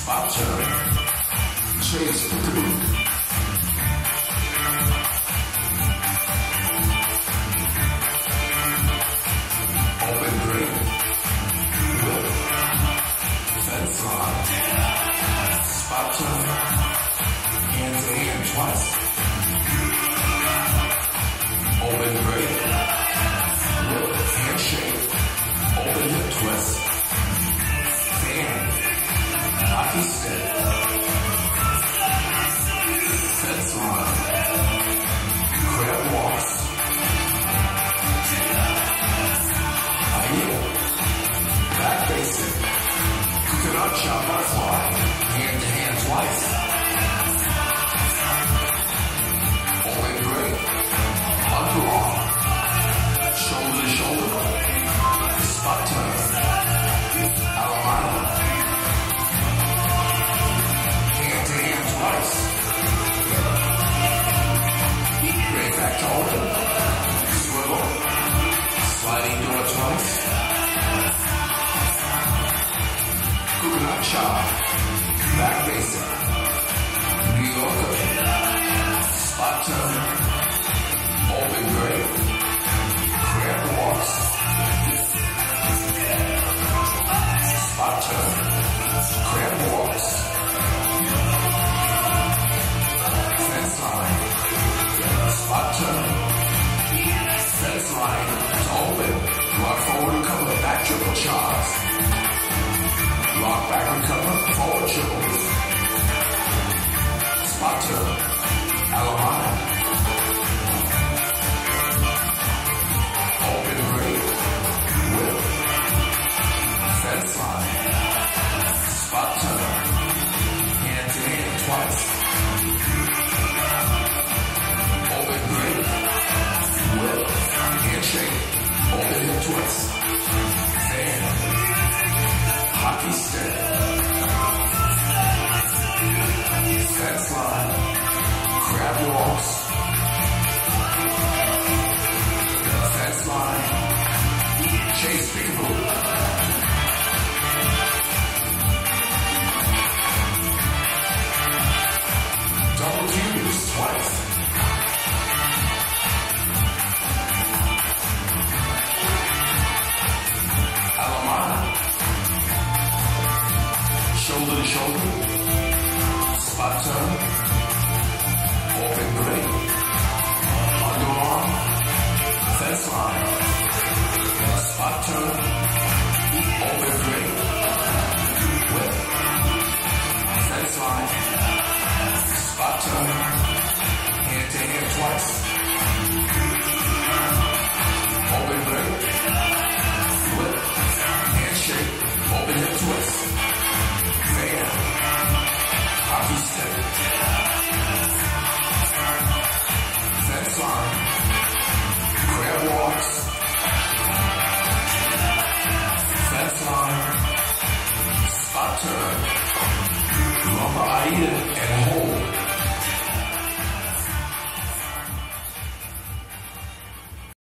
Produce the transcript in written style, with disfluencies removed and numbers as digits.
Spot turn. Chase through. Open green. Whip. Fence line. Spot turn. Hand to hand twice. Open green. Whip. Handshake. Open hip twist. Fan. Hockey stick. Fence line. Crab walks. Heel. Back basic. Coconut chop butterfly. Hand to hand twice. Open great. Underarm. Shoulder to shoulder. Spot turn. Alabama. Hand to hand twice. Great back to open. Swivel. Sliding door twice. Coconut chop. Back basic. New Yorker. Spot turn. Open grave. Crab walks. Spot turn. Crab walks. Fence line. Spot turn. Fence line is open. Rock forward and cover. Back triple chops. Rock back and cover. Forward triples. Spot turn. Alabama. Open great. Whip. Fence line. Spot turn. Hand to hand twice. Open great. Whip. Handshake. Open hip twist. Fan. Hockey stick. Fence line. Crab walks. Fence line. Chase peekaboo. Double Cubans twice. Alamana. Shoulder to shoulder. Spot turn.